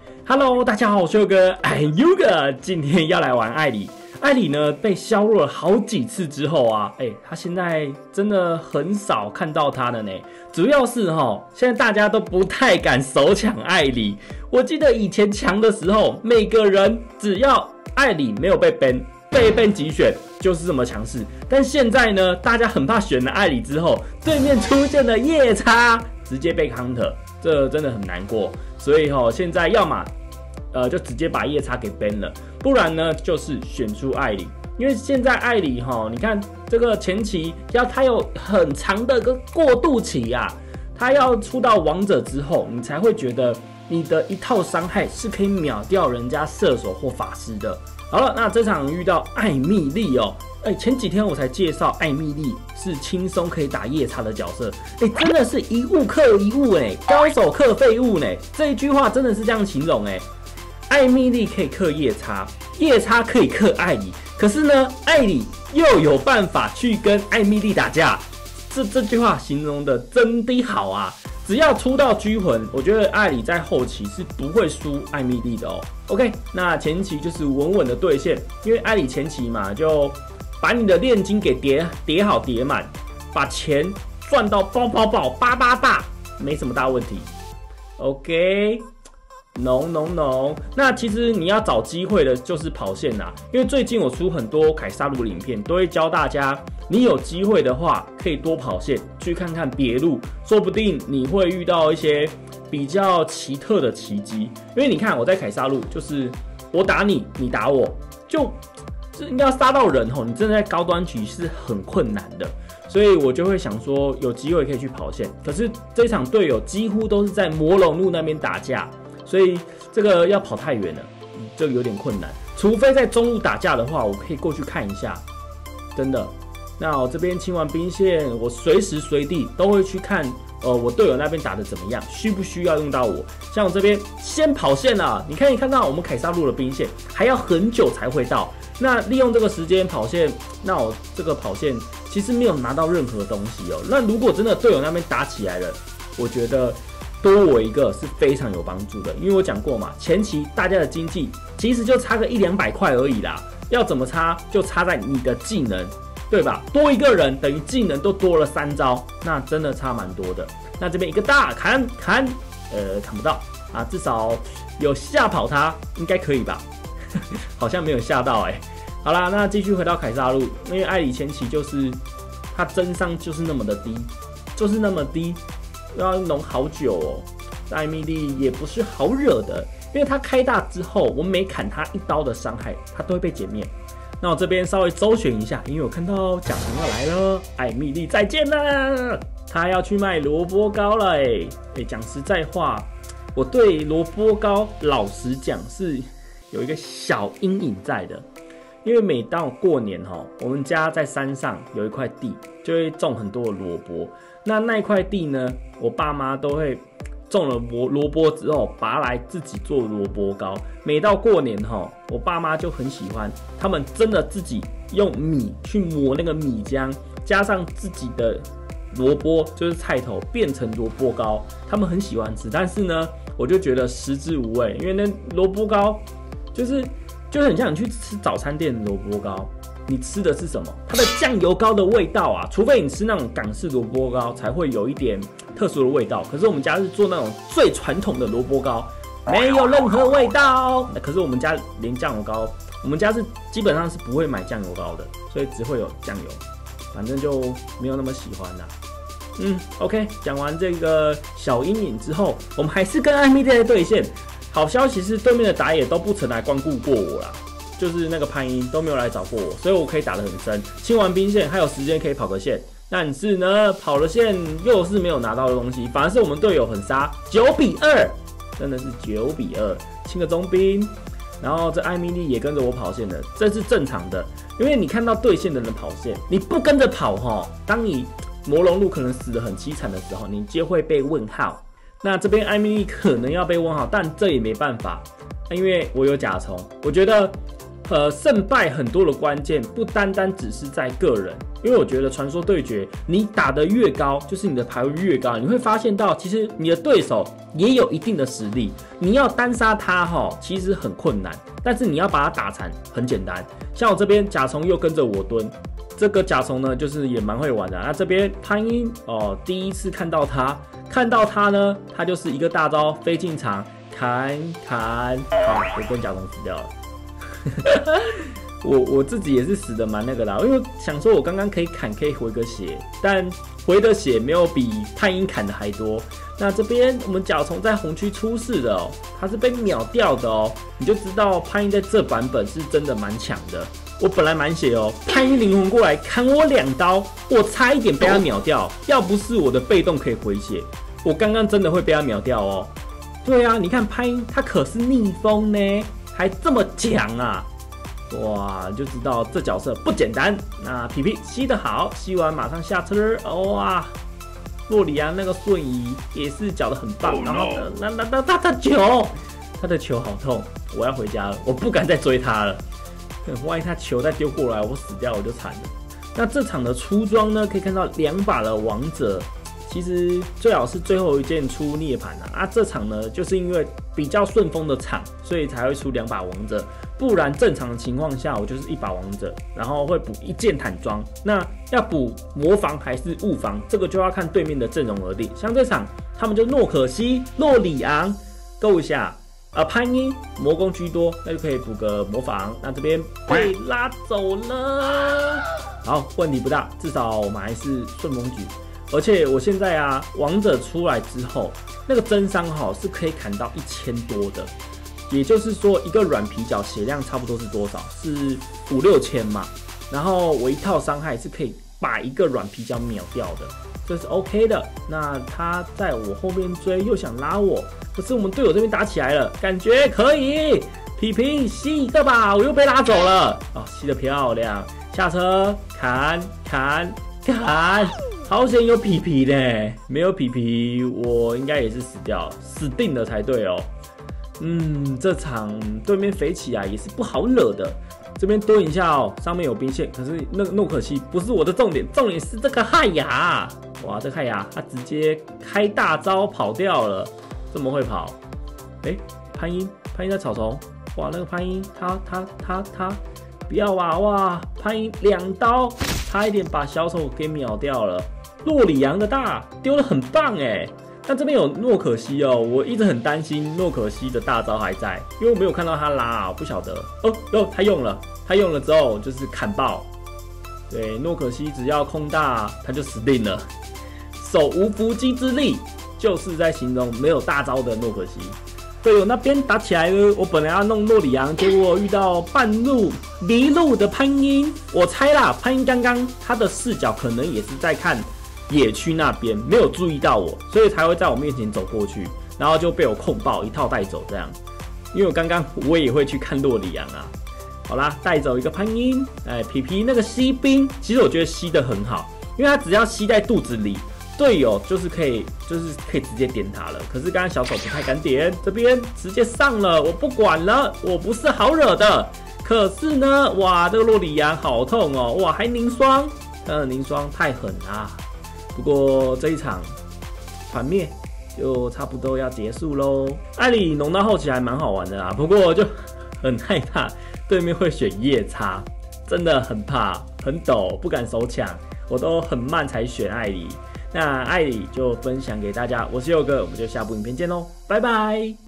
Hello， 大家好，我是佑哥，佑哥，今天要来玩艾里。艾里呢被削弱了好几次之后啊，他现在真的很少看到他了呢。主要是现在大家都不太敢手抢艾里。我记得以前强的时候，每个人只要艾里没有被 ban 即选，就是这么强势。但现在呢，大家很怕选了艾里之后，对面出现了夜叉，直接被 counter， 这真的很难过。所以现在要么就直接把夜叉给 ban 了，不然呢就是选出艾里。因为现在艾里你看这个前期他有很长的个过渡期啊，他要出到王者之后，你才会觉得你的一套伤害是可以秒掉人家射手或法师的。好了，那这场遇到艾蜜莉前几天我才介绍艾蜜莉是轻松可以打夜叉的角色，真的是一物克一物高手克废物这一句话真的是这样形容艾蜜莉可以克夜叉，夜叉可以克艾里，可是呢，艾里又有办法去跟艾蜜莉打架，这句话形容的真的好啊！只要出到狙魂，我觉得艾里在后期是不会输艾蜜莉的OK， 那前期就是稳稳的兑现，因为艾里前期嘛，就把你的炼金给叠好叠满，把钱赚到爆大，没什么大问题。OK。No， 那其实你要找机会的就是跑线啦，因为最近我出很多凯撒路的影片，都会教大家，你有机会的话可以多跑线，去看看别路，说不定你会遇到一些比较奇特的奇迹。因为你看我在凯撒路，就是我打你，你打我，就应该要杀到人你真的在高端局是很困难的，所以我就会想说有机会可以去跑线。可是这场队友几乎都是在魔龙路那边打架。所以这个要跑太远了，就有点困难。除非在中路打架的话，我可以过去看一下，真的。那我这边清完兵线，我随时随地都会去看，我队友那边打的怎么样，需不需要用到我？像我这边先跑线了，你可以看到我们凯撒路的兵线还要很久才会到。那利用这个时间跑线，那我这个跑线其实没有拿到任何东西那如果真的队友那边打起来了，我觉得多我一个是非常有帮助的，因为我讲过嘛，前期大家的经济其实就差个100-200块而已啦，要怎么差就差在你的技能，对吧？多一个人等于技能都多了3招，那真的差蛮多的。那这边一个大砍砍不到啊，至少有吓跑他，应该可以吧？好像没有吓到好啦，那继续回到凯撒路，因为艾里前期就是他真伤就是那么的低，就是那么低。要弄好久艾蜜莉也不是好惹的，因为他开大之后，我每砍他1刀的伤害，他都会被减免。那我这边稍微周旋一下，因为我看到奖品要来了，艾蜜莉再见啦！他要去卖萝卜糕了讲实在话，我对萝卜糕老实讲是有一个小阴影在的。因为每到过年我们家在山上有一块地，就会种很多的萝卜。那一块地呢，我爸妈都会种了萝卜之后，把它来自己做萝卜糕。每到过年我爸妈就很喜欢，他们真的自己用米去磨那个米浆，加上自己的萝卜就是菜头变成萝卜糕，他们很喜欢吃。但是呢，我就觉得食之无味，因为那萝卜糕就是很像你去吃早餐店的萝卜糕，你吃的是什么？它的酱油膏的味道啊，除非你吃那种港式萝卜糕，才会有一点特殊的味道。可是我们家是做那种最传统的萝卜糕，没有任何味道。可是我们家连酱油膏，我们家是基本上是不会买酱油膏的，所以只会有酱油，反正就没有那么喜欢啦。OK， 讲完这个小阴影之后，我们还是跟艾蜜莉在对线。好消息是，对面的打野都不曾来光顾过我啦，就是那个潘英都没有来找过我，所以我可以打得很深。清完兵线还有时间可以跑个线，但是呢，跑了线又是没有拿到的东西，反而是我们队友很杀，9-2，真的是9-2，清个中兵，然后这艾蜜莉也跟着我跑线的，这是正常的，因为你看到对线的人跑线，你不跟着跑当你魔龙路可能死得很凄惨的时候，你就会被问号。那这边艾蜜莉可能要被问号，但这也没办法，因为我有甲虫。我觉得胜败很多的关键不单单只是在个人，因为我觉得传说对决你打得越高，就是你的排位越高，你会发现到其实你的对手也有一定的实力，你要单杀他其实很困难，但是你要把他打残很简单。像我这边甲虫又跟着我蹲，这个甲虫呢就是也蛮会玩的。那这边潘英第一次看到他呢，他就是一个大招飞进场砍，好，我跟甲虫死掉了。我自己也是死的蛮那个的，因为想说我刚刚可以砍，可以回个血，但回的血没有比潘英砍的还多。那这边我们甲虫在红区出事的他是被秒掉的你就知道潘英在这版本是真的蛮强的。我本来满血潘英灵魂过来砍我2刀，我差一点被他秒掉，要不是我的被动可以回血，我刚刚真的会被他秒掉对啊，你看潘英他可是逆风呢，还这么强啊！哇，就知道这角色不简单。那皮皮吸得好，吸完马上下车哇！洛里安那个瞬移也是搅得很棒，然后他的球好痛，我要回家了，我不敢再追他了。万一他球再丢过来，我死掉我就惨了。那这场的出装呢，可以看到2把的王者。其实最好是最后一件出涅槃这场呢，就是因为比较顺风的场，所以才会出2把王者。不然正常的情况下，我就是1把王者，然后会补1件坦装。那要补魔防还是物防，这个就要看对面的阵容而定。像这场，他们就诺可西、洛里昂勾一下，潘英魔攻居多，那就可以补个魔防。那这边被拉走了，好，问题不大，至少我们还是顺风局。而且我现在王者出来之后，那个增伤是可以砍到1000多的，也就是说一个软皮角血量差不多是多少？是5、6千嘛。然后我一套伤害是可以把一个软皮角秒掉的，这是 OK 的。那他在我后面追，又想拉我，可是我们队友这边打起来了，感觉可以。皮皮吸一个吧，我又被拉走了。吸得漂亮，下车砍。好险有皮皮呢，没有皮皮我应该也是死掉，死定了才对这场对面肥起来也是不好惹的。这边蹲一下上面有兵线，可是那个诺可西不是我的重点，重点是这个汉雅。哇，这个汉雅他直接开大招跑掉了，这么会跑。潘英在草丛，哇，那个潘英他不要哇，潘英2刀，差一点把小丑给秒掉了。洛里昂的大丢得很棒那这边有诺可西我一直很担心诺可西的大招还在，因为我没有看到他拉我不晓得他用了之后就是砍爆。对，诺可西只要空大他就死定了，手无缚鸡之力，就是在形容没有大招的诺可西。队友那边打起来了，我本来要弄洛里昂，结果遇到半路迷路的潘英。我猜啦，潘英刚刚他的视角可能也是在看野区那边，没有注意到我，所以才会在我面前走过去，然后就被我控爆一套带走这样。因为我刚刚我也会去看洛里昂好啦，带走一个潘英。皮皮那个吸兵，其实我觉得吸得很好，因为他只要吸在肚子里，队友就是可以直接点他了。可是刚刚小手不太敢点，这边直接上了，我不管了，我不是好惹的。可是呢，哇，这个洛里昂好痛哇，还凝霜，凝霜太狠啦。不过这一场团灭就差不多要结束咯。艾里弄到后期还蛮好玩的啦，不过就很害怕对面会选夜叉，真的很怕，很抖，不敢手抢，我都很慢才选艾里。那艾里就分享给大家，我是佑哥，我们就下部影片见咯，拜拜。